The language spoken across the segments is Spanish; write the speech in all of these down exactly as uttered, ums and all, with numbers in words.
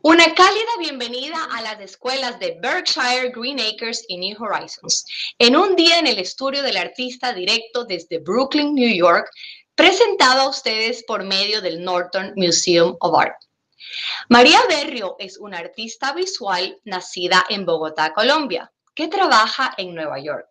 Una cálida bienvenida a las escuelas de Berkshire, Green Acres y New Horizons, en un día en el estudio del artista directo desde Brooklyn, New York, presentado a ustedes por medio del Norton Museum of Art. María Berrio es una artista visual nacida en Bogotá, Colombia, que trabaja en Nueva York.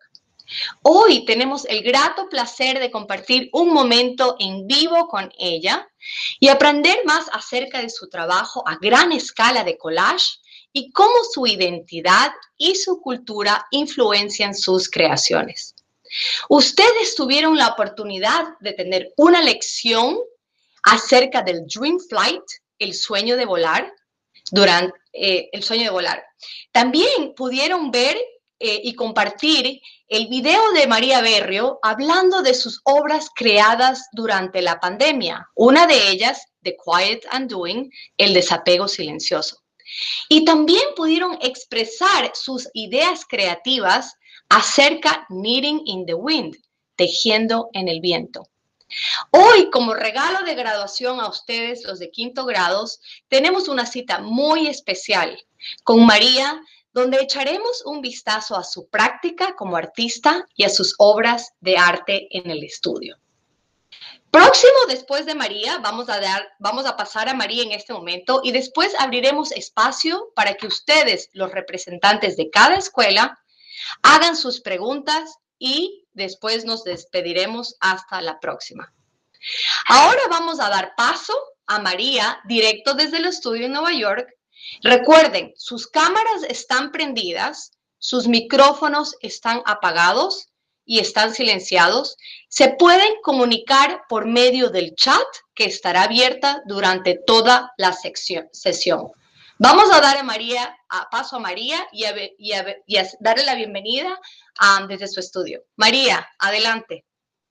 Hoy tenemos el grato placer de compartir un momento en vivo con ella y aprender más acerca de su trabajo a gran escala de collage y cómo su identidad y su cultura influencian sus creaciones. Ustedes tuvieron la oportunidad de tener una lección acerca del Dream Flight, el sueño de volar, durante eh, el sueño de volar. También pudieron ver eh, y compartir el video de María Berrio hablando de sus obras creadas durante la pandemia. Una de ellas, The Quiet Undoing, el desapego silencioso. Y también pudieron expresar sus ideas creativas acerca Knitting in the Wind, tejiendo en el viento. Hoy, como regalo de graduación a ustedes, los de quinto grados, tenemos una cita muy especial con María, donde echaremos un vistazo a su práctica como artista y a sus obras de arte en el estudio. Próximo después de María, vamos a, dar, vamos a pasar a María en este momento y después abriremos espacio para que ustedes, los representantes de cada escuela, hagan sus preguntas y después nos despediremos hasta la próxima. Ahora vamos a dar paso a María directo desde el estudio en Nueva York. Recuerden, sus cámaras están prendidas, sus micrófonos están apagados y están silenciados. Se pueden comunicar por medio del chat que estará abierta durante toda la sección, sesión. Vamos a dar a María, a paso a María y a, y a, y a darle la bienvenida um, desde su estudio. María, adelante.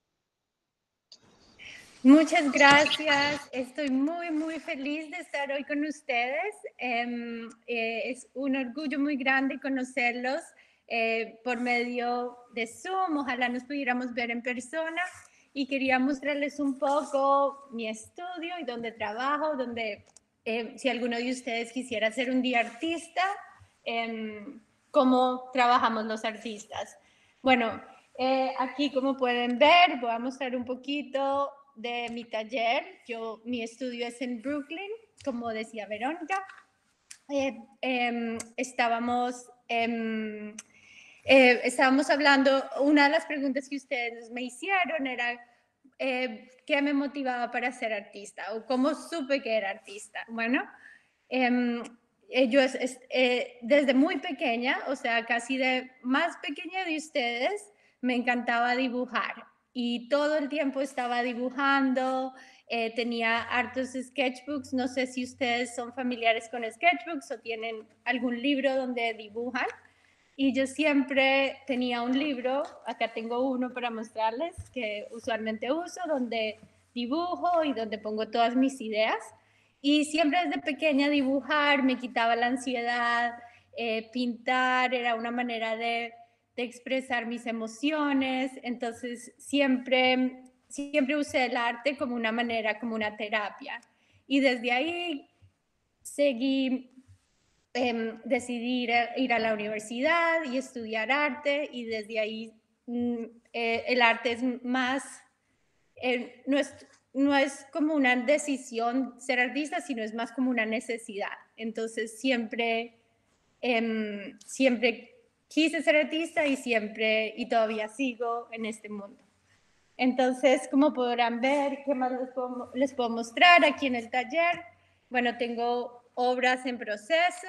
Muchas gracias. Estoy muy, muy feliz de estar hoy con ustedes. Eh, eh, es un orgullo muy grande conocerlos eh, por medio de Zoom. Ojalá nos pudiéramos ver en persona. Y quería mostrarles un poco mi estudio y donde trabajo, donde eh, si alguno de ustedes quisiera ser un día artista, eh, cómo trabajamos los artistas. Bueno, eh, aquí como pueden ver, voy a mostrar un poquito de mi taller. Yo, mi estudio es en Brooklyn, como decía Verónica. Eh, eh, estábamos, eh, eh, estábamos hablando, una de las preguntas que ustedes me hicieron era eh, ¿qué me motivaba para ser artista? O cómo supe que era artista. Bueno, eh, yo es, es, eh, desde muy pequeña, o sea, casi de más pequeña de ustedes, me encantaba dibujar. Y todo el tiempo estaba dibujando, eh, tenía hartos sketchbooks. No sé si ustedes son familiares con sketchbooks o tienen algún libro donde dibujan. Y yo siempre tenía un libro, acá tengo uno para mostrarles, que usualmente uso, donde dibujo y donde pongo todas mis ideas. Y siempre desde pequeña dibujar me quitaba la ansiedad, eh, pintar era una manera de de expresar mis emociones. Entonces siempre, siempre usé el arte como una manera, como una terapia. Y desde ahí seguí, eh, decidí ir a, ir a la universidad y estudiar arte, y desde ahí mm, eh, el arte es más, eh, no, es, no es como una decisión ser artista, sino es más como una necesidad. Entonces siempre, eh, siempre quise ser artista y siempre y todavía sigo en este mundo. Entonces, como podrán ver, ¿qué más les puedo, les puedo mostrar aquí en el taller? Bueno, tengo obras en proceso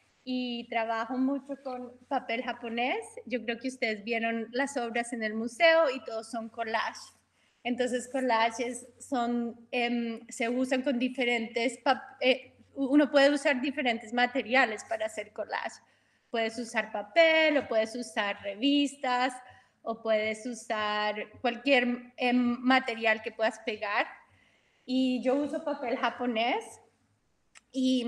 y trabajo mucho con papel japonés. Yo creo que ustedes vieron las obras en el museo y todos son collage. Entonces, collages son, eh, se usan con diferentes, eh, uno puede usar diferentes materiales para hacer collage. Puedes usar papel o puedes usar revistas o puedes usar cualquier eh, material que puedas pegar. Y yo uso papel japonés y,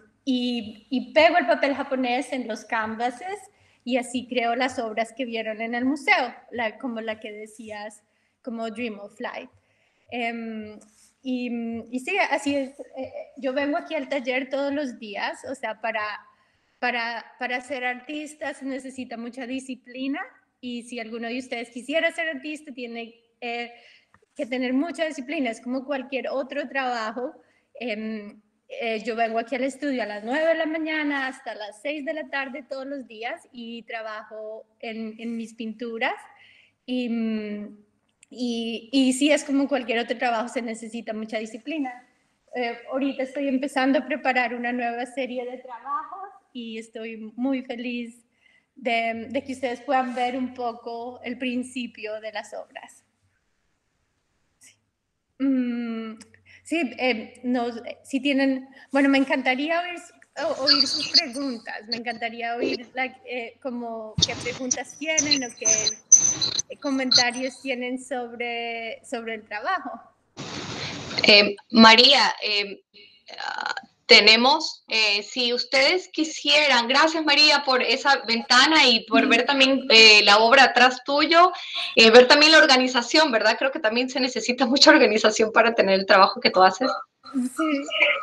y, y pego el papel japonés en los canvases y así creo las obras que vieron en el museo, la, como la que decías, como Dream of Flight. Um, y, y sí, así es. Yo vengo aquí al taller todos los días, o sea, para, para, para ser artista se necesita mucha disciplina, y si alguno de ustedes quisiera ser artista, tiene eh, que tener mucha disciplina, es como cualquier otro trabajo. Eh, eh, yo vengo aquí al estudio a las nueve de la mañana hasta las seis de la tarde todos los días y trabajo en, en mis pinturas. Y, y, y sí, es como cualquier otro trabajo, se necesita mucha disciplina. Eh, ahorita estoy empezando a preparar una nueva serie de trabajos y estoy muy feliz de, de que ustedes puedan ver un poco el principio de las obras. Sí, mm, sí eh, no, si tienen, bueno, me encantaría oír, oír sus preguntas, me encantaría oír like, eh, como qué preguntas tienen o qué comentarios tienen sobre, sobre el trabajo. Eh, María, eh, uh, tenemos, eh, si ustedes quisieran, gracias María por esa ventana y por ver también eh, la obra atrás tuyo, eh, ver también la organización, ¿verdad? Creo que también se necesita mucha organización para tener el trabajo que tú haces. Sí.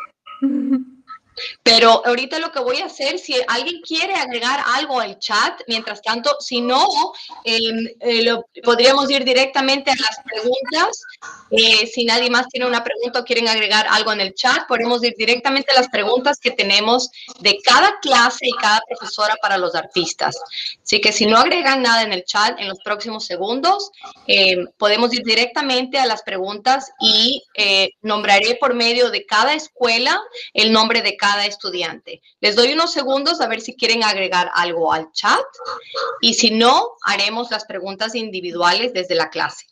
Pero ahorita lo que voy a hacer, si alguien quiere agregar algo al chat, mientras tanto, si no, eh, eh, lo, podríamos ir directamente a las preguntas. Eh, si nadie más tiene una pregunta o quieren agregar algo en el chat, podemos ir directamente a las preguntas que tenemos de cada clase y cada profesora para los artistas. Así que si no agregan nada en el chat en los próximos segundos, eh, podemos ir directamente a las preguntas y eh, nombraré por medio de cada escuela el nombre de cada estudiante. Les doy unos segundos a ver si quieren agregar algo al chat y si no, haremos las preguntas individuales desde la clase.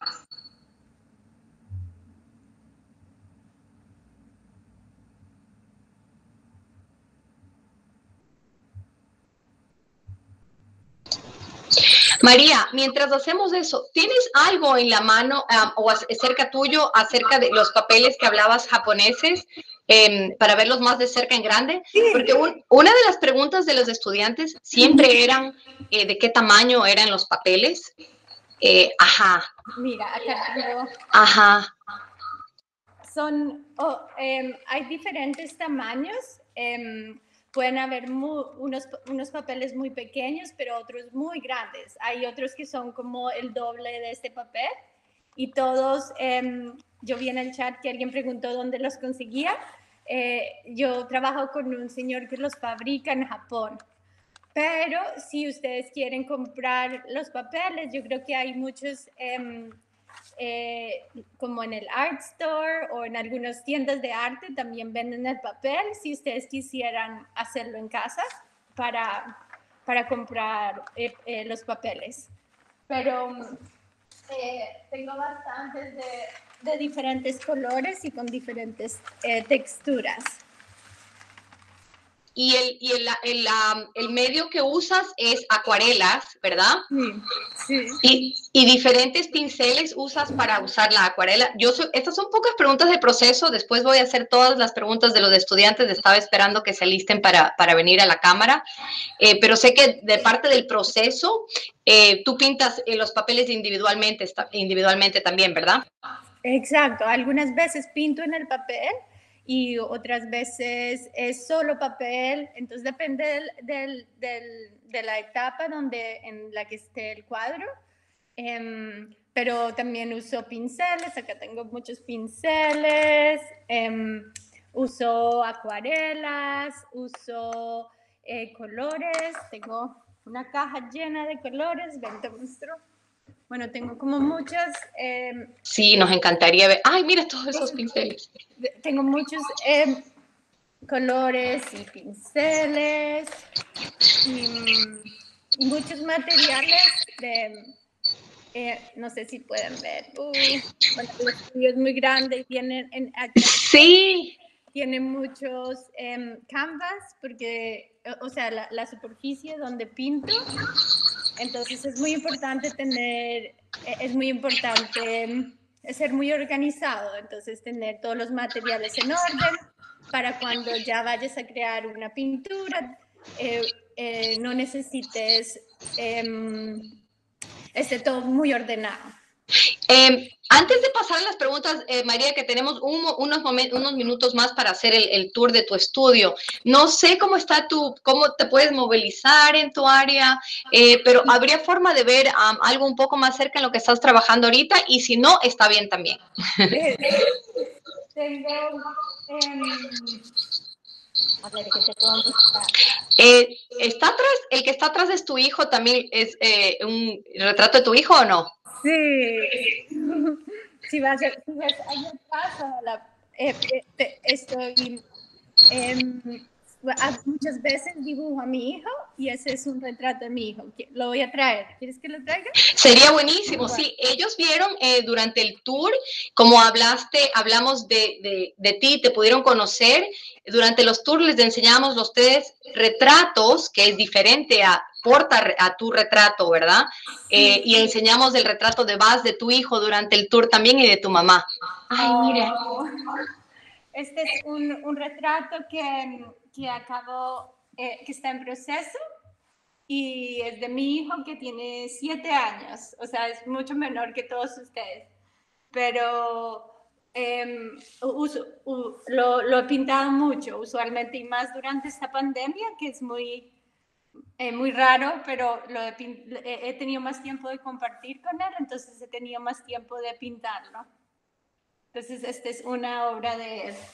María, mientras hacemos eso, ¿tienes algo en la mano um, o cerca tuyo acerca de los papeles que hablabas japoneses eh, para verlos más de cerca en grande? Porque un, una de las preguntas de los estudiantes siempre eran eh, de qué tamaño eran los papeles. Eh, ajá. Mira, acá tengo. Ajá. Son, oh, eh, hay diferentes tamaños. Eh, pueden haber muy, unos, unos papeles muy pequeños, pero otros muy grandes. Hay otros que son como el doble de este papel. Y todos, eh, yo vi en el chat que alguien preguntó dónde los conseguía. Eh, yo trabajo con un señor que los fabrica en Japón. Pero si ustedes quieren comprar los papeles, yo creo que hay muchos, eh, eh, como en el Art Store o en algunas tiendas de arte, también venden el papel, si ustedes quisieran hacerlo en casa para, para comprar eh, eh, los papeles. Pero eh, tengo bastantes de, de diferentes colores y con diferentes eh, texturas. Y el, y el, el, um, el medio que usas es acuarelas, ¿verdad? Sí, sí. Y, y diferentes pinceles usas para usar la acuarela. Yo soy, estas son pocas preguntas de proceso, después voy a hacer todas las preguntas de los estudiantes, estaba esperando que se listen para, para venir a la cámara, eh, pero sé que de parte del proceso, eh, tú pintas eh, los papeles individualmente, individualmente también, ¿verdad? Exacto, algunas veces pinto en el papel y otras veces es solo papel, entonces depende del, del, del, de la etapa donde, en la que esté el cuadro, um, pero también uso pinceles, acá tengo muchos pinceles, um, uso acuarelas, uso eh, colores, tengo una caja llena de colores, ven, te muestro. Bueno, tengo como muchas... Eh, sí, nos encantaría ver. ¡Ay, mira todos esos pinceles! Tengo muchos eh, colores y pinceles y, y muchos materiales de... Eh, no sé si pueden ver. Uh, bueno, el estudio es muy grande y tiene... En, sí. Tiene muchos eh, canvas porque, o sea, la, la superficie donde pinto. Entonces es muy importante tener, es muy importante ser muy organizado, entonces tener todos los materiales en orden para cuando ya vayas a crear una pintura, eh, eh, no necesites, eh, esté todo muy ordenado. Eh, antes de pasar a las preguntas, eh, María, que tenemos un, unos, momentos, unos minutos más para hacer el, el, tour de tu estudio. No sé cómo está tu, cómo te puedes movilizar en tu área, eh, pero habría forma de ver um, algo un poco más cerca en lo que estás trabajando ahorita, y si no, está bien también. Tengo... Um, a ver, ¿qué te puedo mostrar? Eh, ¿está atrás, el que está atrás es tu hijo, también es eh, un retrato de tu hijo o no? Sí. Si vas, a, si vas ahí atrás, la, eh, eh, estoy... Eh, muchas veces dibujo a mi hijo y ese es un retrato de mi hijo. Lo voy a traer. ¿Quieres que lo traiga? Sería buenísimo, bueno. Sí. Ellos vieron eh, durante el tour, como hablaste, hablamos de, de, de ti, te pudieron conocer. Durante los tours les enseñamos los tres retratos, que es diferente a porta a tu retrato, ¿verdad? Eh, y enseñamos el retrato de Baz, de tu hijo, durante el tour también, y de tu mamá. Ay, mira. Oh. Este es un, un retrato que, que acabo, eh, que está en proceso y es de mi hijo que tiene siete años, o sea, es mucho menor que todos ustedes, pero eh, uso, uh, lo, lo, he pintado mucho, usualmente, y más durante esta pandemia, que es muy, eh, muy raro, pero lo he, he tenido más tiempo de compartir con él, entonces he tenido más tiempo de pintarlo. Entonces, esta es una obra de él.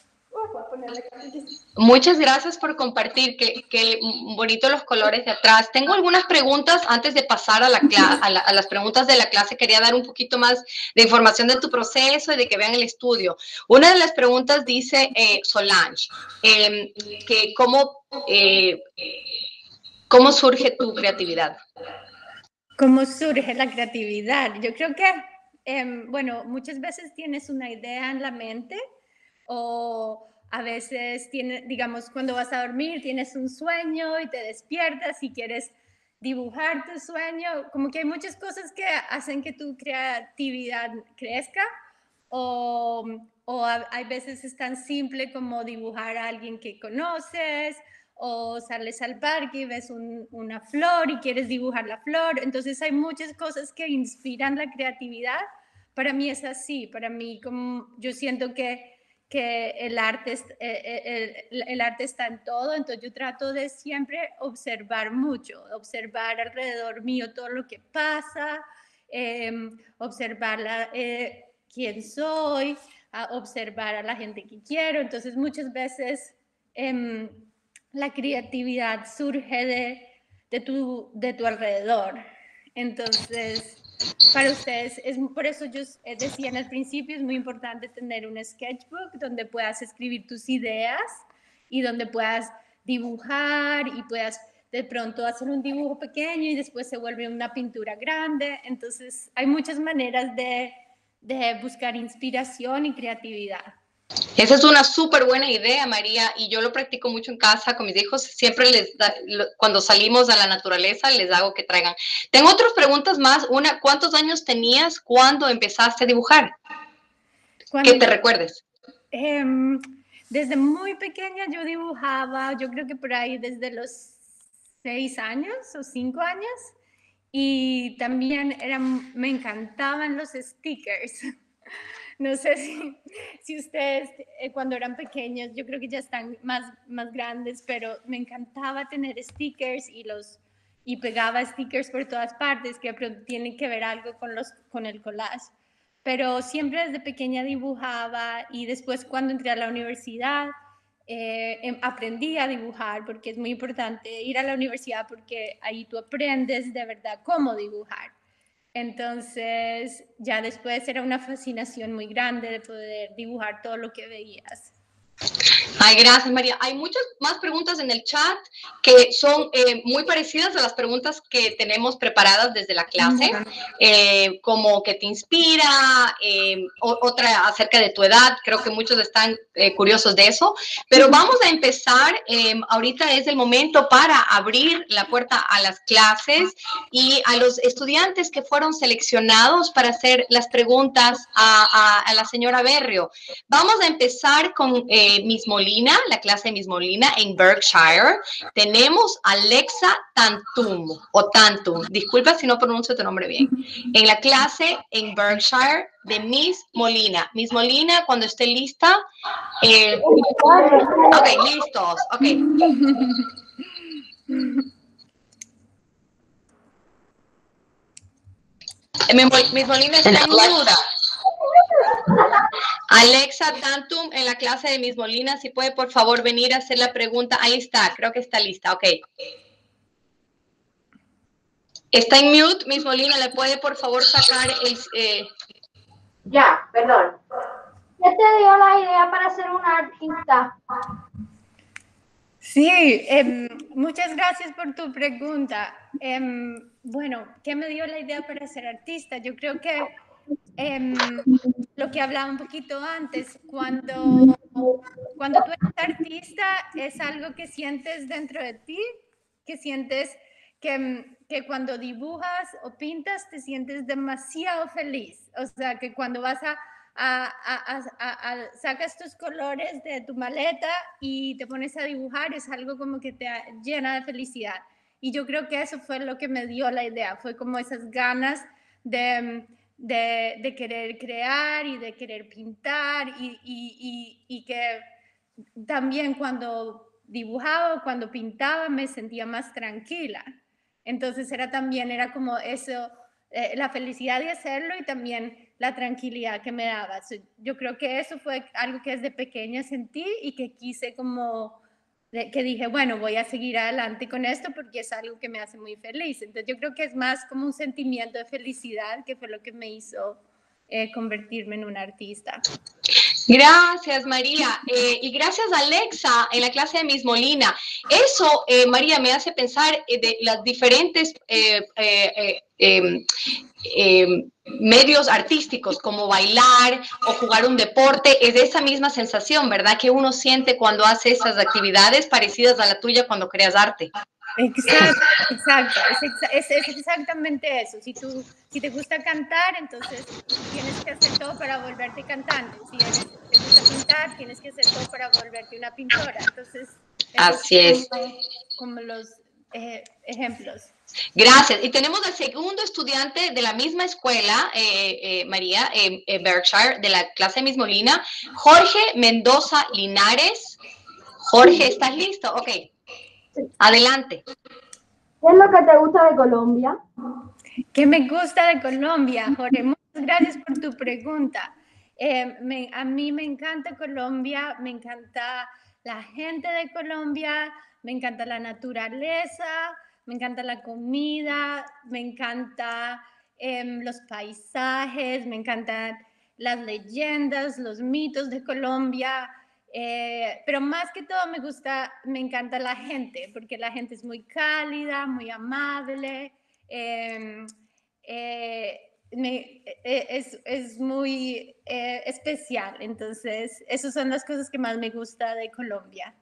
Muchas gracias por compartir, qué, qué bonito los colores de atrás. Tengo algunas preguntas antes de pasar a, la, a, la, a las preguntas de la clase. Quería dar un poquito más de información de tu proceso y de que vean el estudio. Una de las preguntas dice eh, Solange, eh, que cómo, eh, cómo surge tu creatividad. ¿Cómo surge la creatividad? Yo creo que, eh, bueno, muchas veces tienes una idea en la mente o a veces, tienes, digamos, cuando vas a dormir tienes un sueño y te despiertas y quieres dibujar tu sueño. Como que hay muchas cosas que hacen que tu creatividad crezca o, o hay veces es tan simple como dibujar a alguien que conoces, o sales al parque y ves un, una flor y quieres dibujar la flor. Entonces hay muchas cosas que inspiran la creatividad. Para mí es así, para mí como yo siento que, que el, arte es, eh, el, el arte está en todo, entonces yo trato de siempre observar mucho, observar alrededor mío todo lo que pasa, eh, observar la, eh, quién soy, a observar a la gente que quiero. Entonces muchas veces eh, la creatividad surge de, de, tu, de tu alrededor. Entonces, para ustedes, es, por eso yo decía en el principio, es muy importante tener un sketchbook donde puedas escribir tus ideas y donde puedas dibujar y puedas de pronto hacer un dibujo pequeño y después se vuelve una pintura grande. Entonces, hay muchas maneras de, de buscar inspiración y creatividad. Esa es una súper buena idea, María, y yo lo practico mucho en casa con mis hijos. Siempre les da, cuando salimos a la naturaleza, les hago que traigan. Tengo otras preguntas más. Una, ¿cuántos años tenías cuando empezaste a dibujar? Cuando, que te recuerdes. Eh, desde muy pequeña yo dibujaba, yo creo que por ahí desde los seis años o cinco años, y también eran, me encantaban los stickers. No sé si, si ustedes eh, cuando eran pequeños, yo creo que ya están más, más grandes, pero me encantaba tener stickers y los y pegaba stickers por todas partes que tienen que ver algo con, los, con el collage. Pero siempre desde pequeña dibujaba y después cuando entré a la universidad eh, aprendí a dibujar porque es muy importante ir a la universidad porque ahí tú aprendes de verdad cómo dibujar. Entonces, ya después era una fascinación muy grande de poder dibujar todo lo que veías. Ay, gracias, María. Hay muchas más preguntas en el chat que son eh, muy parecidas a las preguntas que tenemos preparadas desde la clase, eh, como qué te inspira, eh, otra acerca de tu edad. Creo que muchos están eh, curiosos de eso, pero vamos a empezar. Eh, ahorita es el momento para abrir la puerta a las clases y a los estudiantes que fueron seleccionados para hacer las preguntas a, a, a la señora Berrio. Vamos a empezar con eh, Miss Molina. Molina, la clase de Miss Molina en Berkshire. Tenemos a Alexa Tantum, o Tantum, disculpa si no pronuncio tu nombre bien, en la clase en Berkshire de Miss Molina. Miss Molina, cuando esté lista. Eh, ok, listos, ok. Miss Molina está en mute. Alexa Tantum en la clase de Miss Molina, si puede por favor venir a hacer la pregunta. Ahí está, creo que está lista, ok. Está en mute, Miss Molina, ¿le puede por favor sacar el... Eh... Ya, perdón. ¿Qué te dio la idea para ser una artista? Sí, eh, muchas gracias por tu pregunta. Eh, bueno, ¿qué me dio la idea para ser artista? Yo creo que eh, lo que hablaba un poquito antes, cuando, cuando tú eres artista, es algo que sientes dentro de ti, que sientes que, que cuando dibujas o pintas te sientes demasiado feliz. O sea, que cuando vas a... A, a, a, a, sacas tus colores de tu maleta y te pones a dibujar, es algo como que te llena de felicidad. Y yo creo que eso fue lo que me dio la idea, fue como esas ganas de, de, de querer crear y de querer pintar y, y, y, y que también cuando dibujaba o cuando pintaba me sentía más tranquila. Entonces era también, era como eso, eh, la felicidad de hacerlo y también la tranquilidad que me daba. Yo creo que eso fue algo que desde pequeña sentí y que quise como, que dije, bueno, voy a seguir adelante con esto porque es algo que me hace muy feliz. Entonces yo creo que es más como un sentimiento de felicidad que fue lo que me hizo eh, convertirme en una artista. Gracias, María. Eh, y gracias, Alexa, en la clase de Miss Molina. Eso, eh, María, me hace pensar eh, de las diferentes eh, eh, eh, eh, medios artísticos, como bailar o jugar un deporte. Es de esa misma sensación, ¿verdad? Que uno siente cuando hace esas actividades parecidas a la tuya cuando creas arte. Exacto, exacto, es, es, es exactamente eso. Si, tú, si te gusta cantar, entonces tienes que hacer todo para volverte cantante. Si eres, te gusta pintar, tienes que hacer todo para volverte una pintora. Entonces, así es. Como, como los eh, ejemplos. Gracias. Y tenemos al segundo estudiante de la misma escuela, eh, eh, María, eh, eh, Berkshire, de la clase Miss Molina, Jorge Mendoza Linares. Jorge, ¿estás listo? Ok. Adelante. ¿Qué es lo que te gusta de Colombia? ¿Qué me gusta de Colombia, Jorge? Muchas gracias por tu pregunta. Eh, me, a mí me encanta Colombia, me encanta la gente de Colombia, me encanta la naturaleza, me encanta la comida, me encanta eh, los paisajes, me encantan las leyendas, los mitos de Colombia. Eh, pero más que todo me gusta, me encanta la gente, porque la gente es muy cálida, muy amable, eh, eh, me, eh, es, es muy eh, especial. Entonces, esas son las cosas que más me gusta de Colombia.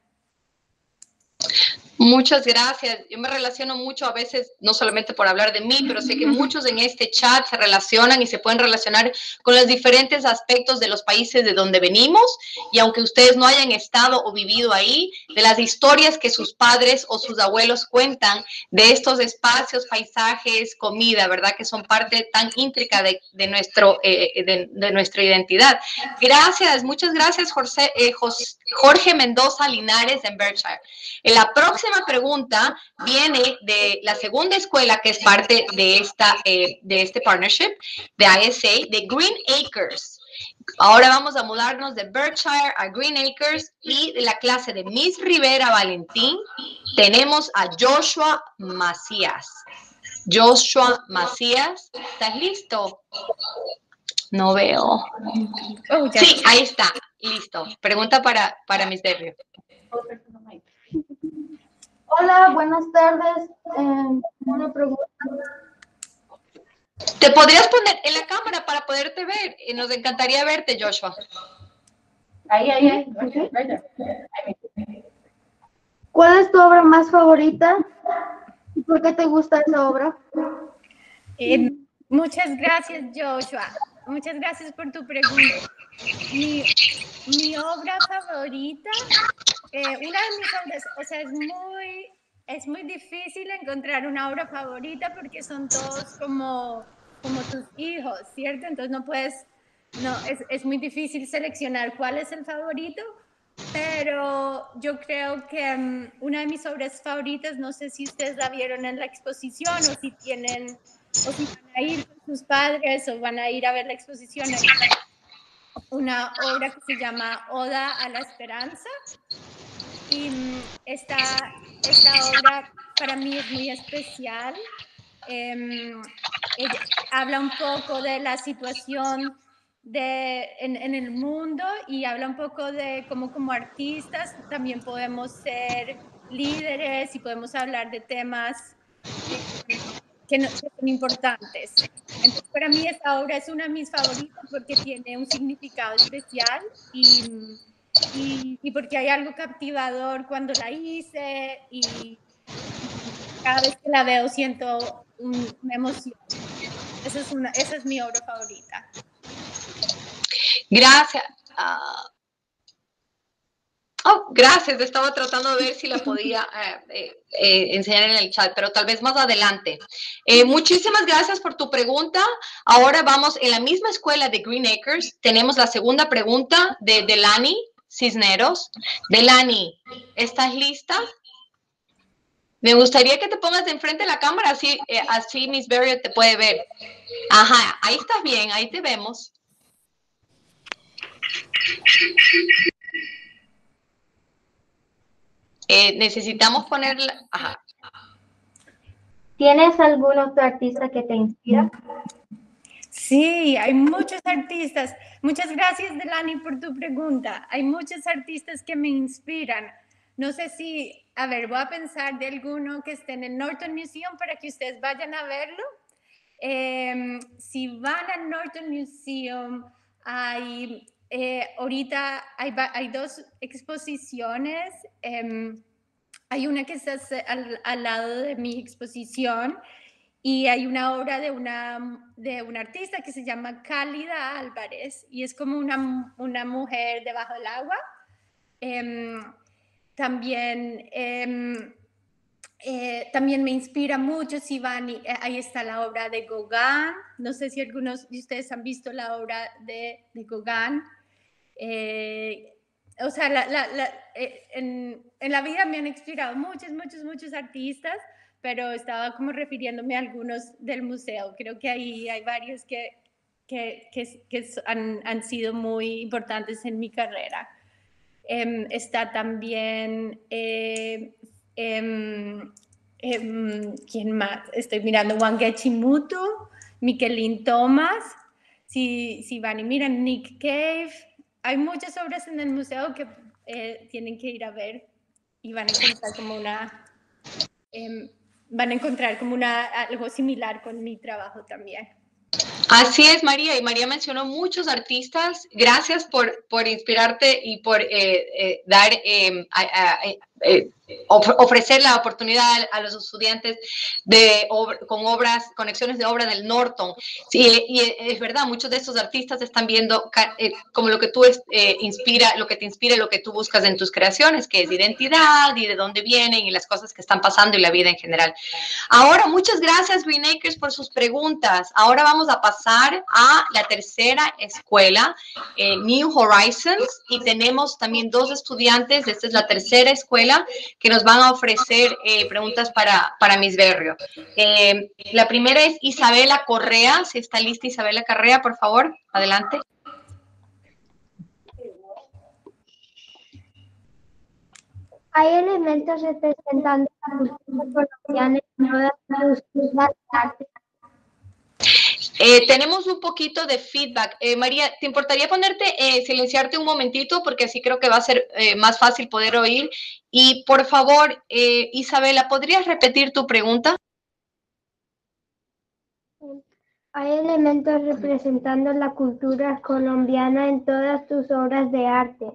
Muchas gracias. Yo me relaciono mucho a veces, no solamente por hablar de mí, pero sé que muchos en este chat se relacionan y se pueden relacionar con los diferentes aspectos de los países de donde venimos. Y aunque ustedes no hayan estado o vivido ahí, de las historias que sus padres o sus abuelos cuentan de estos espacios, paisajes, comida, ¿verdad? Que son parte tan íntrica de, de, nuestro, eh, de, de nuestra identidad. Gracias, muchas gracias, Jorge, eh, Jorge Mendoza Linares en Berkshire. En la próxima pregunta viene de la segunda escuela que es parte de, esta, eh, de este partnership de I S A, de Green Acres. Ahora vamos a mudarnos de Berkshire a Green Acres y de la clase de Miss Rivera Valentín tenemos a Joshua Macías. Joshua Macías, ¿estás listo? No veo. Oh, ya. Sí, ahí está, listo. Pregunta para, para Miss Derrio. Hola, buenas tardes. Eh, una pregunta. ¿Te podrías poner en la cámara para poderte ver? Y nos encantaría verte, Joshua. Ahí, ahí, ahí. Okay. ¿Cuál es tu obra más favorita? ¿Y por qué te gusta esa obra? Eh, muchas gracias, Joshua. Muchas gracias por tu pregunta. Mi, mi obra favorita favorita, eh, una de mis obras, o sea, es muy, es muy difícil encontrar una obra favorita porque son todos como, como tus hijos, ¿cierto? Entonces no puedes, no, es, es muy difícil seleccionar cuál es el favorito, pero yo creo que um, una de mis obras favoritas, no sé si ustedes la vieron en la exposición o si tienen, o si van a ir con sus padres o van a ir a ver la exposición, una obra que se llama Oda a la Esperanza. Y um, esta, esta obra para mí es muy especial. Eh, ella habla un poco de la situación de, en, en el mundo y habla un poco de cómo como artistas también podemos ser líderes y podemos hablar de temas eh, que, no, que son importantes. Entonces, para mí esta obra es una de mis favoritas porque tiene un significado especial y, y, y porque hay algo captivador cuando la hice y, y cada vez que la veo siento un, una emoción. Esa es, una, esa es mi obra favorita. Gracias. Uh, oh, gracias. Estaba tratando de ver si la podía eh, eh, enseñar en el chat, pero tal vez más adelante. Eh, muchísimas gracias por tu pregunta. Ahora vamos en la misma escuela de Green Acres. Tenemos la segunda pregunta de Delani Cisneros. Delani, ¿estás lista? Me gustaría que te pongas de enfrente de la cámara, así, eh, así Miss Berriot te puede ver. Ajá, ahí estás bien, ahí te vemos. Eh, necesitamos ponerla. Ajá. ¿Tienes algún otro artista que te inspira? Sí, hay muchos artistas. Muchas gracias, Delani, por tu pregunta. Hay muchos artistas que me inspiran. No sé si, a ver, voy a pensar de alguno que esté en el Norton Museum para que ustedes vayan a verlo. Eh, si van al Norton Museum, hay, eh, ahorita hay, hay dos exposiciones. Eh, hay una que está al, al lado de mi exposición y hay una obra de una, de una artista que se llama Cálida Álvarez y es como una, una mujer debajo del agua. Eh, también, eh, eh, también me inspira mucho, si van, eh, ahí está la obra de Gauguin. No sé si algunos de ustedes han visto la obra de, de Gauguin. Eh, o sea, la, la, la, eh, en, en la vida me han inspirado muchos, muchos, muchos artistas, pero estaba como refiriéndome a algunos del museo. Creo que ahí hay varios que, que, que, que han, han sido muy importantes en mi carrera. Eh, está también, eh, eh, eh, ¿quién más? Estoy mirando Wangechi Mutu, Miquelin Thomas, si, si van y miran Nick Cave. Hay muchas obras en el museo que eh, tienen que ir a ver y van a encontrar como una, eh, van a encontrar como una, algo similar con mi trabajo también. Así es, María, y María mencionó muchos artistas. Gracias por, por inspirarte y por eh, eh, dar, eh, a, a, eh, ofrecer la oportunidad a los estudiantes de ob con obras, conexiones de obra del Norton. Sí, y es verdad, muchos de estos artistas están viendo eh, como lo que tú es, eh, inspira, lo que te inspira, lo que tú buscas en tus creaciones, que es identidad y de dónde vienen y las cosas que están pasando y la vida en general. Ahora, muchas gracias, Green Acres, por sus preguntas. Ahora vamos a pasar a la tercera escuela, eh, New Horizons, y tenemos también dos estudiantes, esta es la tercera escuela, que nos van a ofrecer eh, preguntas para, para Miss Berrio. Eh, la primera es Isabela Correa. Si está lista Isabela Correa, por favor, adelante. Hay elementos representando la cultura colombiana en todas sus artes. Eh, tenemos un poquito de feedback. Eh, María, ¿te importaría ponerte, eh, silenciarte un momentito? Porque así creo que va a ser eh, más fácil poder oír. Y por favor, eh, Isabela, ¿podrías repetir tu pregunta? Hay elementos representando la cultura colombiana en todas tus obras de arte.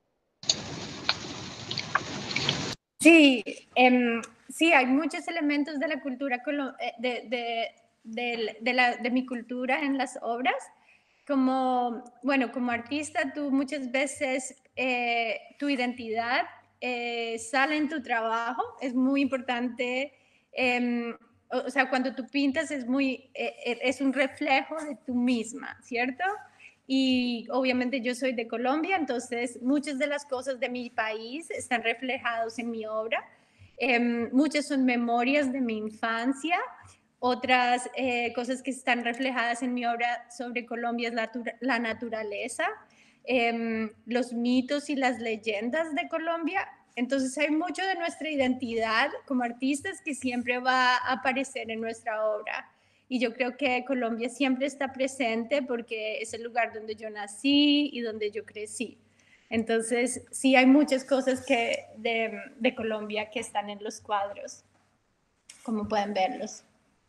Sí, eh, sí, hay muchos elementos de la cultura, de, de, de, de, la, de mi cultura en las obras. como, bueno, como artista, tú muchas veces eh, tu identidad eh, sale en tu trabajo, es muy importante. Eh, o sea, cuando tú pintas es, muy, eh, es un reflejo de tú misma, ¿cierto? Y obviamente yo soy de Colombia, entonces muchas de las cosas de mi país están reflejadas en mi obra. Eh, muchas son memorias de mi infancia. Otras eh, cosas que están reflejadas en mi obra sobre Colombia es la, la naturaleza, eh, los mitos y las leyendas de Colombia. Entonces hay mucho de nuestra identidad como artistas que siempre va a aparecer en nuestra obra. Y yo creo que Colombia siempre está presente porque es el lugar donde yo nací y donde yo crecí. Entonces sí hay muchas cosas que de, de Colombia que están en los cuadros, como pueden verlos.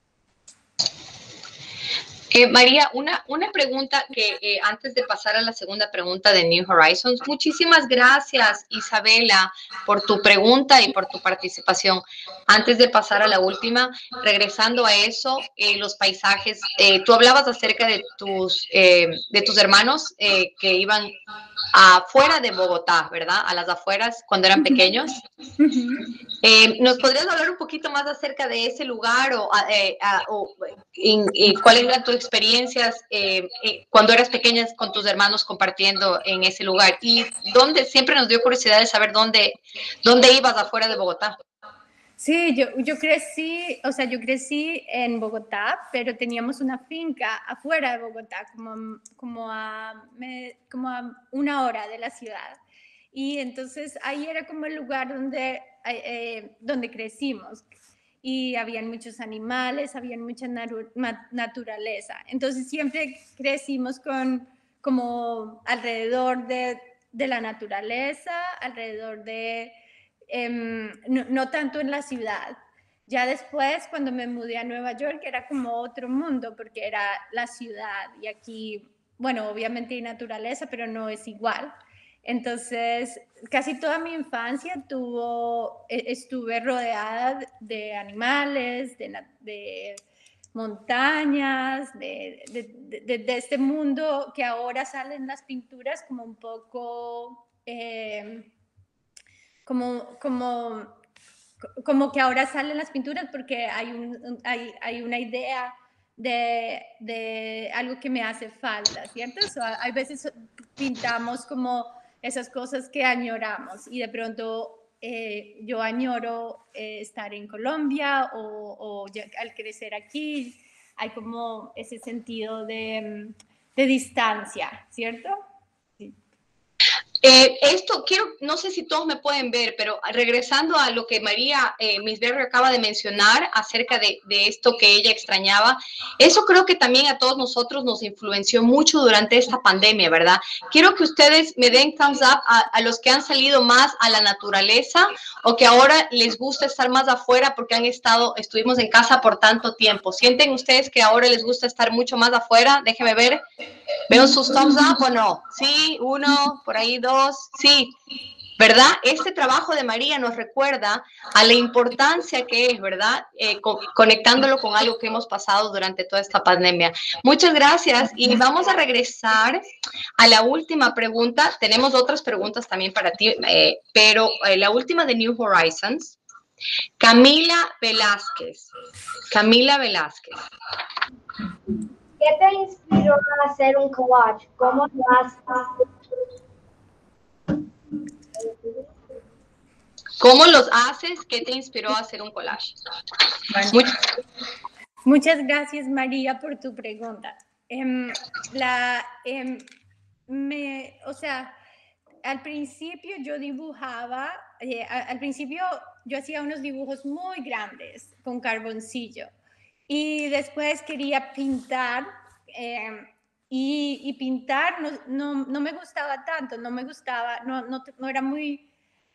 Eh, María, una, una pregunta que eh, antes de pasar a la segunda pregunta de New Horizons, muchísimas gracias Isabela por tu pregunta y por tu participación. Antes de pasar a la última, regresando a eso, eh, los paisajes, eh, tú hablabas acerca de tus, eh, de tus hermanos eh, que iban afuera de Bogotá, ¿verdad? A las afueras cuando eran pequeños. Eh, ¿Nos podrías hablar un poquito más acerca de ese lugar o, eh, o y, y cuál era tu experiencia eh, eh, cuando eras pequeña con tus hermanos compartiendo en ese lugar? Y dónde, siempre nos dio curiosidad de saber dónde, dónde ibas afuera de Bogotá. Sí, yo, yo crecí, o sea, yo crecí en Bogotá, pero teníamos una finca afuera de Bogotá, como, como, a, me, como a una hora de la ciudad. Y entonces ahí era como el lugar donde, eh, donde crecimos. Y habían muchos animales, había mucha naturaleza. Entonces siempre crecimos con, como alrededor de, de la naturaleza, alrededor de... Eh, no, no tanto en la ciudad. Ya después, cuando me mudé a Nueva York, era como otro mundo, porque era la ciudad y aquí, bueno, obviamente hay naturaleza, pero no es igual. Entonces, casi toda mi infancia tuvo, estuve rodeada de animales, de, de montañas, de, de, de, de este mundo que ahora salen las pinturas como un poco... Eh, Como, como, como que ahora salen las pinturas porque hay, un, hay, hay una idea de, de algo que me hace falta, ¿cierto? So, hay veces pintamos como esas cosas que añoramos y de pronto eh, yo añoro eh, estar en Colombia o, o ya, al crecer aquí hay como ese sentido de, de distancia, ¿cierto? Sí. Eh, esto quiero, no sé si todos me pueden ver, pero regresando a lo que María eh, Misberry acaba de mencionar acerca de, de esto que ella extrañaba, eso creo que también a todos nosotros nos influenció mucho durante esta pandemia, ¿verdad? Quiero que ustedes me den thumbs up a, a los que han salido más a la naturaleza o que ahora les gusta estar más afuera porque han estado, estuvimos en casa por tanto tiempo. ¿Sienten ustedes que ahora les gusta estar mucho más afuera? Déjenme ver. ¿Veo sus thumbs up o no? Sí, uno, por ahí dos, sí. ¿Verdad? Este trabajo de María nos recuerda a la importancia que es, ¿verdad? Eh, co conectándolo con algo que hemos pasado durante toda esta pandemia. Muchas gracias y vamos a regresar a la última pregunta. Tenemos otras preguntas también para ti, eh, pero eh, la última de New Horizons. Camila Velázquez. Camila Velázquez. ¿Qué te inspiró a hacer un collage? ¿Cómo lo haces? ¿Cómo los haces? ¿Qué te inspiró a hacer un collage? Muchas, Muchas gracias, María, por tu pregunta. Eh, la, eh, me, o sea, al principio yo dibujaba, eh, al principio yo hacía unos dibujos muy grandes con carboncillo y después quería pintar eh, y, y pintar no, no, no me gustaba tanto, no me gustaba, no, no, no era muy,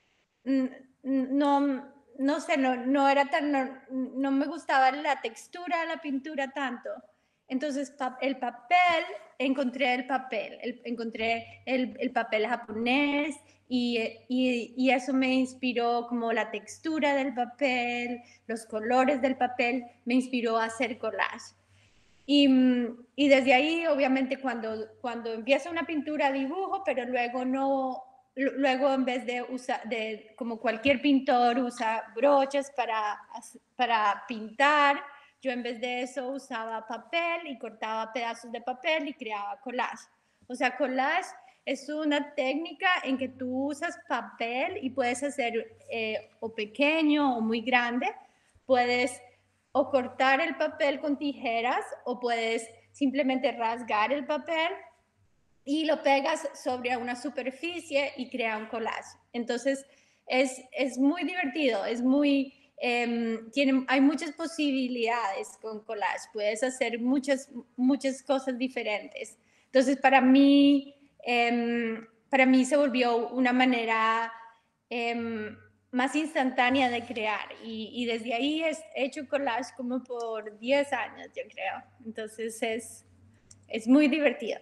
no, no sé, no, no era tan, no, no me gustaba la textura de la pintura tanto. Entonces el papel, encontré el papel, el, encontré el, el papel japonés y, y, y eso me inspiró como la textura del papel, los colores del papel, me inspiró a hacer collage. Y, y desde ahí, obviamente, cuando, cuando empieza una pintura, dibujo, pero luego no, luego en vez de usar, de, como cualquier pintor usa brochas para, para pintar, yo en vez de eso usaba papel y cortaba pedazos de papel y creaba collage. O sea, collage es una técnica en que tú usas papel y puedes hacer eh, o pequeño o muy grande, puedes o cortar el papel con tijeras o puedes simplemente rasgar el papel y lo pegas sobre una superficie y crea un collage. Entonces es, es muy divertido, es muy, eh, tiene, hay muchas posibilidades con collage, puedes hacer muchas, muchas cosas diferentes. Entonces para mí, eh, para mí se volvió una manera eh, más instantánea de crear y, y desde ahí he hecho collage como por diez años, yo creo. Entonces es, es muy divertido.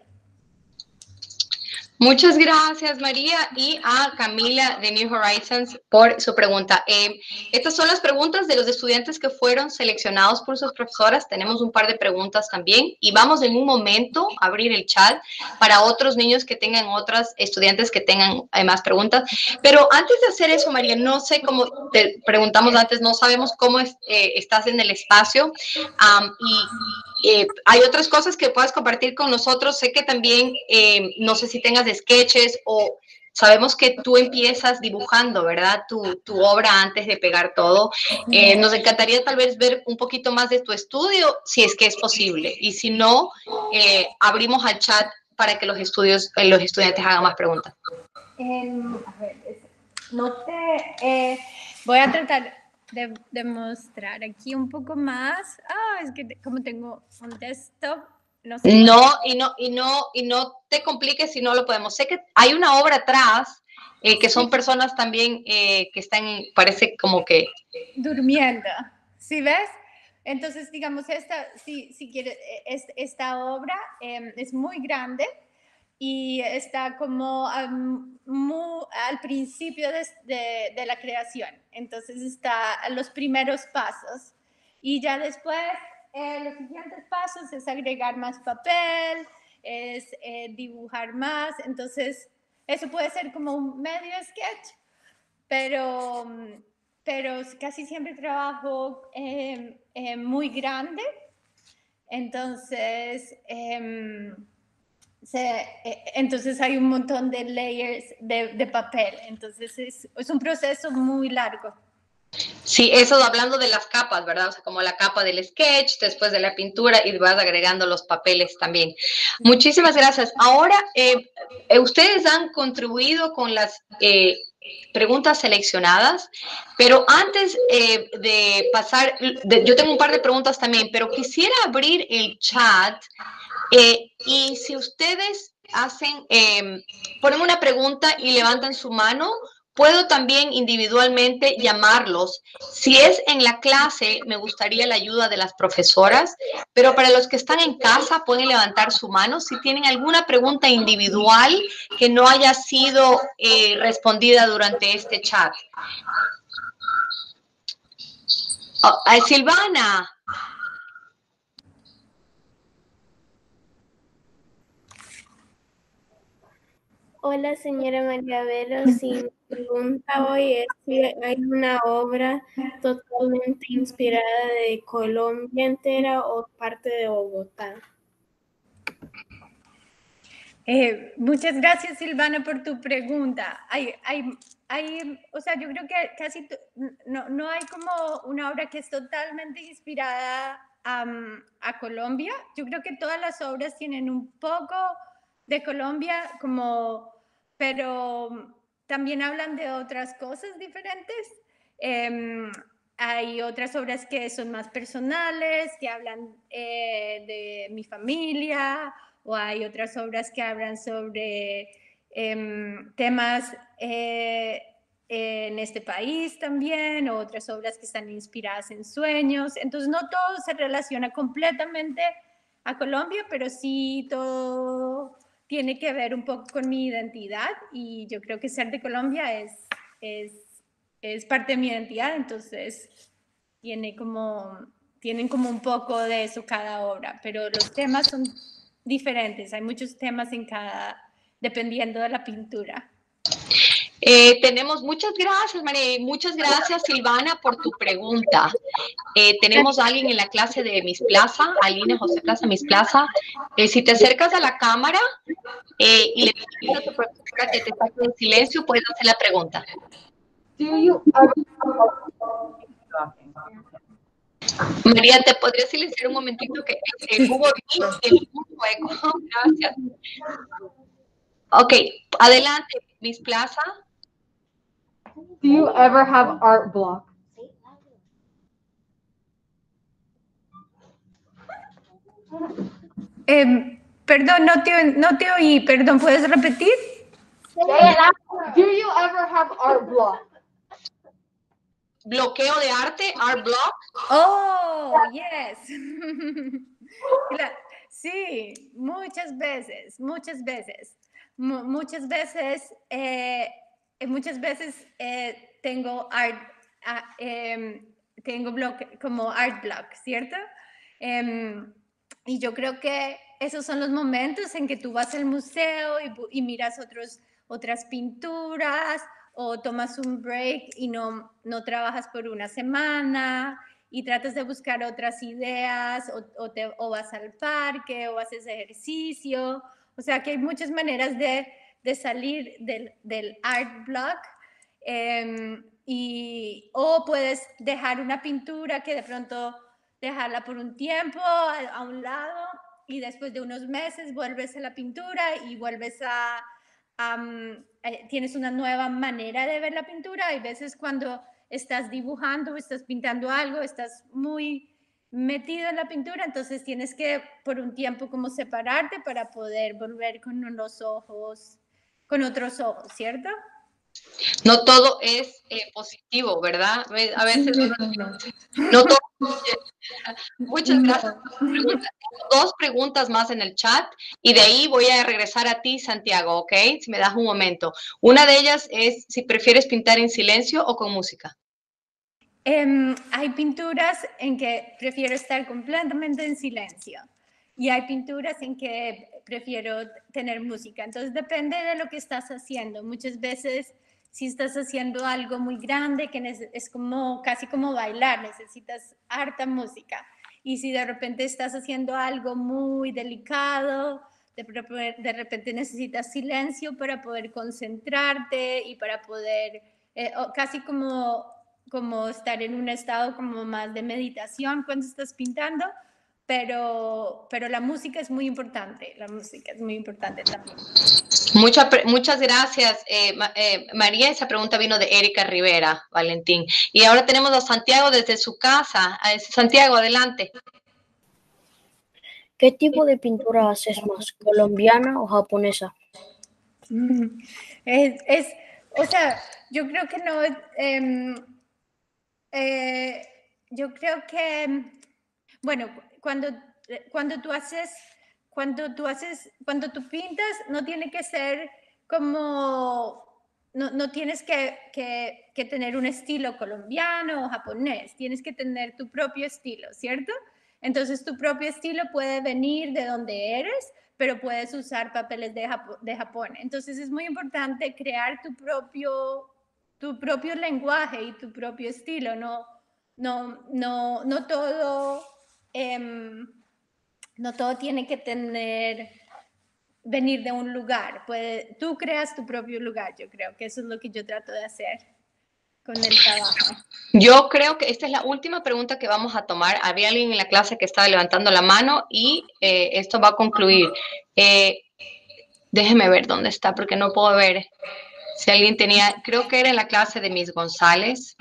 Muchas gracias, María, y a Camila de New Horizons por su pregunta. Eh, estas son las preguntas de los estudiantes que fueron seleccionados por sus profesoras. Tenemos un par de preguntas también y vamos en un momento a abrir el chat para otros niños que tengan, otras estudiantes que tengan eh, más preguntas. Pero antes de hacer eso, María, no sé cómo te preguntamos antes, no sabemos cómo es, eh, estás en el espacio um, y Eh, hay otras cosas que puedas compartir con nosotros. Sé que también, eh, no sé si tengas sketches o sabemos que tú empiezas dibujando, ¿verdad? Tu, tu obra antes de pegar todo. Eh, nos encantaría tal vez ver un poquito más de tu estudio, si es que es posible. Y si no, eh, abrimos al chat para que los, estudios, eh, los estudiantes hagan más preguntas. Eh, a ver, no te... Eh, voy a tratar de, de mostrar aquí un poco más. Ah, es que como tengo un desktop, no sé. No, y no, y no, y no te compliques si no lo podemos. Sé que hay una obra atrás, eh, que son personas también eh, que están, parece como que... durmiendo, ¿sí ves? Entonces, digamos, esta, si, si quieres, esta obra eh, es muy grande y está como um, muy, al principio de, de, de la creación. Entonces está a los primeros pasos. Y ya después, eh, los siguientes pasos es agregar más papel, es eh, dibujar más. Entonces, eso puede ser como un medio sketch, pero, pero casi siempre trabajo eh, eh, muy grande. Entonces... Eh, Se, eh, entonces hay un montón de layers de, de papel, entonces es, es un proceso muy largo. Sí, eso hablando de las capas, ¿verdad? O sea, como la capa del sketch, después de la pintura y vas agregando los papeles también. Muchísimas gracias. Ahora, eh, ustedes han contribuido con las eh, preguntas seleccionadas, pero antes eh, de pasar, de, yo tengo un par de preguntas también, pero quisiera abrir el chat. Eh, y si ustedes hacen, eh, ponen una pregunta y levantan su mano, puedo también individualmente llamarlos. Si es en la clase, me gustaría la ayuda de las profesoras, pero para los que están en casa, pueden levantar su mano si tienen alguna pregunta individual que no haya sido eh, respondida durante este chat. Oh, eh, Silvana. Hola, señora María Vero. Si mi pregunta hoy es si hay una obra totalmente inspirada de Colombia entera o parte de Bogotá. Eh, muchas gracias, Silvana, por tu pregunta. Hay, hay, hay, o sea, yo creo que casi no, no hay como una obra que es totalmente inspirada um, a Colombia. Yo creo que todas las obras tienen un poco de Colombia, como, pero también hablan de otras cosas diferentes. Eh, hay otras obras que son más personales, que hablan eh, de mi familia, o hay otras obras que hablan sobre eh, temas eh, en este país también, o otras obras que están inspiradas en sueños. Entonces no todo se relaciona completamente a Colombia, pero sí todo tiene que ver un poco con mi identidad, y yo creo que ser de Colombia es, es, es parte de mi identidad, entonces tiene como, tienen como un poco de eso cada obra, pero los temas son diferentes. Hay muchos temas en cada, dependiendo de la pintura. Eh, tenemos, muchas gracias, María, muchas gracias, Silvana, por tu pregunta. Eh, tenemos a alguien en la clase de Miss Plaza, Aline José Plaza, Miss Plaza. Eh, si te acercas a la cámara eh, y le pides a tu profesora que te saque en silencio, puedes hacer la pregunta. María, ¿te podrías silenciar un momentito que el hubo el hueco? Gracias. Ok, adelante, Miss Plaza. Do you ever have art block? Eh, perdón, no te, no te oí, perdón, ¿puedes repetir? Do you ever have art block? Bloqueo de arte, art block. Oh, yes. Sí, muchas veces, muchas veces. M muchas veces, eh, muchas veces eh, tengo art, uh, eh, tengo bloque, como art block, ¿cierto? Eh, y yo creo que esos son los momentos en que tú vas al museo y, y miras otros, otras pinturas, o tomas un break y no, no trabajas por una semana y tratas de buscar otras ideas, o, o, te, o vas al parque o haces ejercicio. O sea que hay muchas maneras de, de salir del, del art block, eh, y, o puedes dejar una pintura que de pronto dejarla por un tiempo a, a un lado, y después de unos meses vuelves a la pintura y vuelves a... Um, eh, tienes una nueva manera de ver la pintura. Hay veces cuando estás dibujando, estás pintando algo, estás muy metido en la pintura, entonces tienes que por un tiempo como separarte para poder volver con los ojos, con otros ojos, ¿cierto? No todo es eh, positivo, ¿verdad? A veces uno, no todo. Muchas gracias por tu pregunta. Tengo dos preguntas más en el chat y de ahí voy a regresar a ti, Santiago, ¿ok? Si me das un momento. Una de ellas es si prefieres pintar en silencio o con música. Um, hay pinturas en que prefiero estar completamente en silencio y hay pinturas en que prefiero tener música. Entonces depende de lo que estás haciendo. Muchas veces si estás haciendo algo muy grande que es como casi como bailar, necesitas harta música. Y si de repente estás haciendo algo muy delicado, de, de repente necesitas silencio para poder concentrarte y para poder, eh, casi como, como estar en un estado como más de meditación cuando estás pintando. Pero, pero la música es muy importante, la música es muy importante también. Mucha, muchas gracias, eh, eh, María. Esa pregunta vino de Erika Rivera, Valentín. Y ahora tenemos a Santiago desde su casa. Santiago, adelante. ¿Qué tipo de pintura haces más, colombiana o japonesa? Es, es o sea, yo creo que no, eh, eh, yo creo que, bueno, cuando, cuando tú haces, cuando tú haces, cuando tú pintas, no tiene que ser como, no, no tienes que, que, que tener un estilo colombiano o japonés, tienes que tener tu propio estilo, ¿cierto? Entonces tu propio estilo puede venir de donde eres, pero puedes usar papeles de Japón, de Japón. Entonces es muy importante crear tu propio, tu propio lenguaje y tu propio estilo, no, no, no, no todo, eh, no todo tiene que tener, venir de un lugar. Puede, tú creas tu propio lugar, yo creo que eso es lo que yo trato de hacer con el trabajo. Yo creo que esta es la última pregunta que vamos a tomar. Había alguien en la clase que estaba levantando la mano y eh, esto va a concluir. Eh, déjeme ver dónde está porque no puedo ver si alguien tenía, creo que era en la clase de Miss González.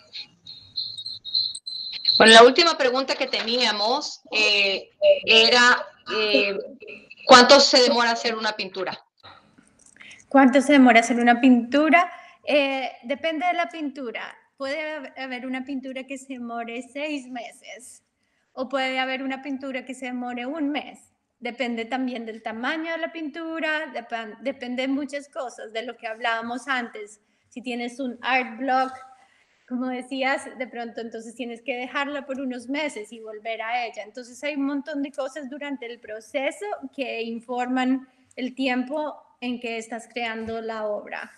Bueno, la última pregunta que teníamos eh, era eh, ¿cuánto se demora hacer una pintura? ¿Cuánto se demora hacer una pintura? Eh, depende de la pintura. Puede haber una pintura que se demore seis meses o puede haber una pintura que se demore un mes. Depende también del tamaño de la pintura, dep depende de muchas cosas, de lo que hablábamos antes. Si tienes un art block, como decías, de pronto entonces tienes que dejarla por unos meses y volver a ella. Entonces hay un montón de cosas durante el proceso que informan el tiempo en que estás creando la obra.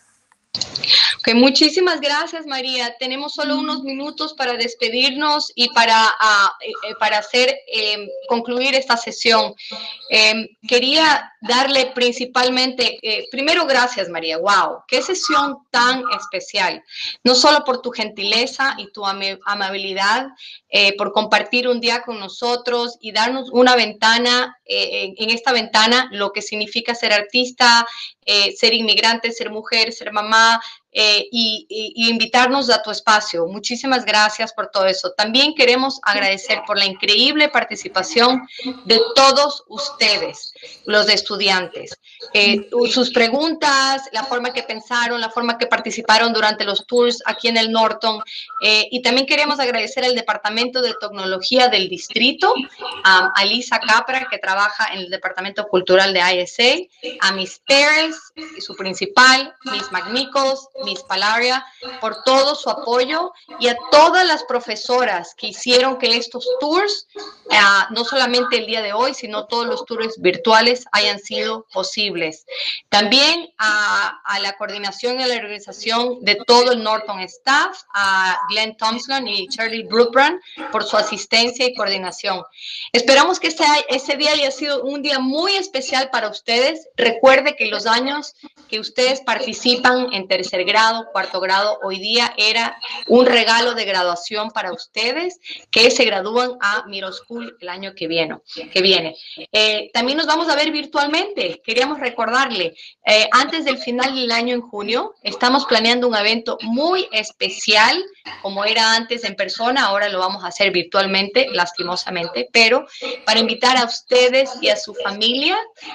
Okay, muchísimas gracias, María. Tenemos solo unos minutos para despedirnos y para, uh, para hacer, eh, concluir esta sesión. Eh, quería darle principalmente, eh, primero, gracias, María. Wow, qué sesión tan especial. No solo por tu gentileza y tu am amabilidad, eh, por compartir un día con nosotros y darnos una ventana, eh, en esta ventana, lo que significa ser artista, eh, ser inmigrante, ser mujer, ser mamá, Eh, y, y, y invitarnos a tu espacio. Muchísimas gracias por todo eso. También queremos agradecer por la increíble participación de todos ustedes, los estudiantes. Eh, sus preguntas, la forma que pensaron, la forma que participaron durante los tours aquí en el Norton. Eh, y también queremos agradecer al Departamento de Tecnología del Distrito, a, a Lisa Capra, que trabaja en el Departamento Cultural de I S A, a Miss Pérez, y su principal, Miss McNichols, Miss Palaria, por todo su apoyo, y a todas las profesoras que hicieron que estos tours, uh, no solamente el día de hoy, sino todos los tours virtuales hayan sido posibles. También a, a la coordinación y a la organización de todo el Norton staff, a Glenn Thompson y Shirley Brookbrand por su asistencia y coordinación. Esperamos que este, este día haya sido un día muy especial para ustedes. Recuerde que los años que ustedes participan en tercer grado, cuarto grado, hoy día era un regalo de graduación para ustedes que se gradúan a middle school el año que viene. Que viene. Eh, también nos vamos a ver virtualmente. Queríamos recordarle, eh, antes del final del año en junio, estamos planeando un evento muy especial, como era antes en persona, ahora lo vamos a hacer virtualmente, lastimosamente, pero para invitar a ustedes y a su familia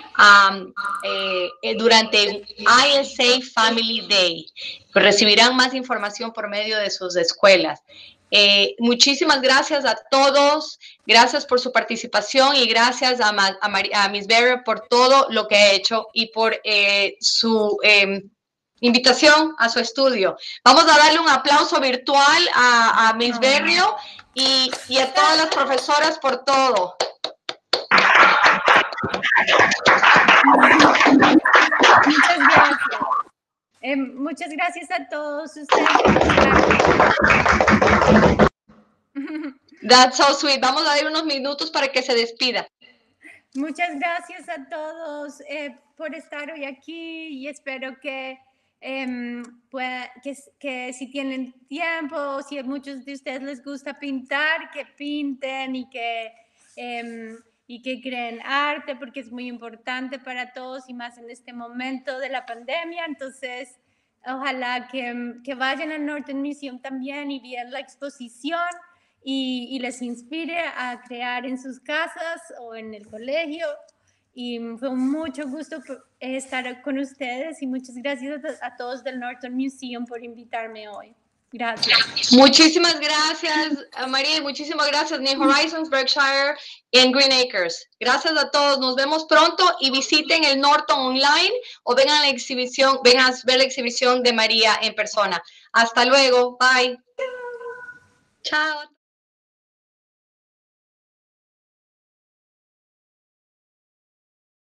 um, eh, durante I S A Family Day. Recibirán más información por medio de sus escuelas. Eh, muchísimas gracias a todos, gracias por su participación y gracias a, Ma, a, Mar, a Miss Berry por todo lo que ha hecho y por eh, su eh, invitación a su estudio. Vamos a darle un aplauso virtual a, a Miss Berrio y, y a todas las profesoras por todo. Muchas gracias. Eh, muchas gracias a todos ustedes. That's so sweet. Vamos a dar unos minutos para que se despida. Muchas gracias a todos eh, por estar hoy aquí y espero que, eh, pueda, que, que si tienen tiempo, si a muchos de ustedes les gusta pintar, que pinten y que... Eh, y que creen arte, porque es muy importante para todos y más en este momento de la pandemia. Entonces, ojalá que, que vayan al Norton Museum también y vean la exposición y, y les inspire a crear en sus casas o en el colegio. Y fue mucho gusto estar con ustedes y muchas gracias a, a todos del Norton Museum por invitarme hoy. Gracias. Muchísimas gracias, María, y muchísimas gracias, New Horizons, Berkshire y Green Acres. Gracias a todos, nos vemos pronto y visiten el Norton online o vengan a la exhibición, vengan a ver la exhibición de María en persona. Hasta luego, bye. Chao.